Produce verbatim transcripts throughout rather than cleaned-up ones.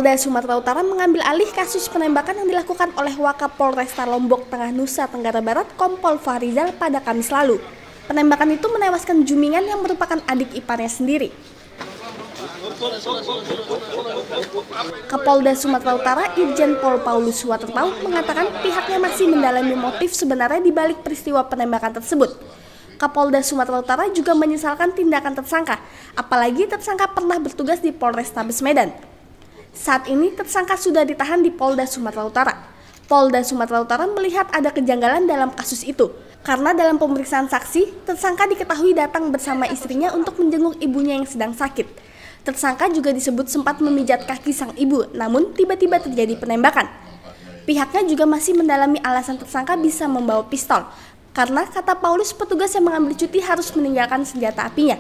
Polda Sumatera Utara mengambil alih kasus penembakan yang dilakukan oleh Wakapolresta Lombok Tengah Nusa Tenggara Barat Kompol Fahrizal pada Kamis lalu. Penembakan itu menewaskan Jumingan yang merupakan adik iparnya sendiri. Kapolda Sumatera Utara Irjen Pol Paulus Waterpauw mengatakan pihaknya masih mendalami motif sebenarnya di balik peristiwa penembakan tersebut. Kapolda Sumatera Utara juga menyesalkan tindakan tersangka, apalagi tersangka pernah bertugas di Polrestabes Medan. Saat ini tersangka sudah ditahan di Polda Sumatera Utara. Polda Sumatera Utara melihat ada kejanggalan dalam kasus itu, karena dalam pemeriksaan saksi, tersangka diketahui datang bersama istrinya untuk menjenguk ibunya yang sedang sakit. Tersangka juga disebut sempat memijat kaki sang ibu, namun tiba-tiba terjadi penembakan. Pihaknya juga masih mendalami alasan tersangka bisa membawa pistol, karena kata Paulus petugas yang mengambil cuti harus meninggalkan senjata apinya.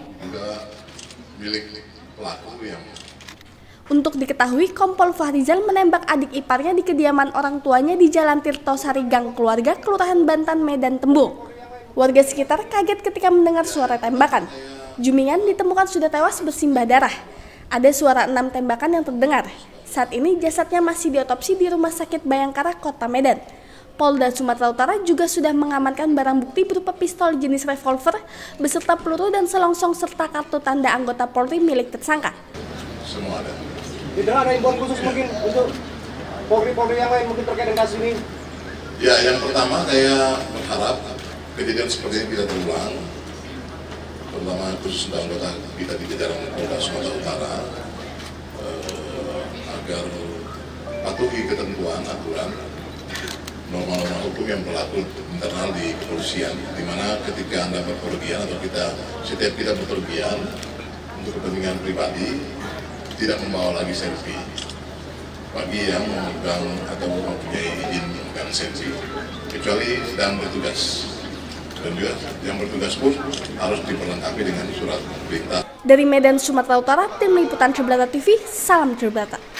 Milik pelaku yang Untuk diketahui, Kompol Fahrizal menembak adik iparnya di kediaman orang tuanya di Jalan Tirtosari Gang Keluarga, Kelurahan Bantan, Medan Tembung. Warga sekitar kaget ketika mendengar suara tembakan. Jumingan ditemukan sudah tewas bersimbah darah. Ada suara enam tembakan yang terdengar. Saat ini jasadnya masih diotopsi di Rumah Sakit Bayangkara, Kota Medan. Polda Sumatera Utara juga sudah mengamankan barang bukti berupa pistol jenis revolver beserta peluru dan selongsong serta kartu tanda anggota Polri milik tersangka. semua ada. Tidak ada imbauan khusus mungkin untuk Polri-Polri yang lain mungkin terkait dengan kasus ini? Ya, yang pertama saya berharap kejadian seperti ini tidak terulang, terutama khusus untuk anggota kita di jajaran Polda Sumatera Utara, eh, agar patuhi ketentuan aturan norma-norma hukum yang berlaku internal di kepolisian, di mana ketika Anda berpergian atau kita setiap kita berpergian untuk kepentingan pribadi tidak membawa lagi selfie bagi yang memegang atau mempunyai izin memegang selfie, kecuali sedang bertugas, dan juga yang bertugas pun harus diperlengkapi dengan surat perintah. Dari Medan, Sumatera Utara, Tim Liputan Tribrata T V, salam Tribrata.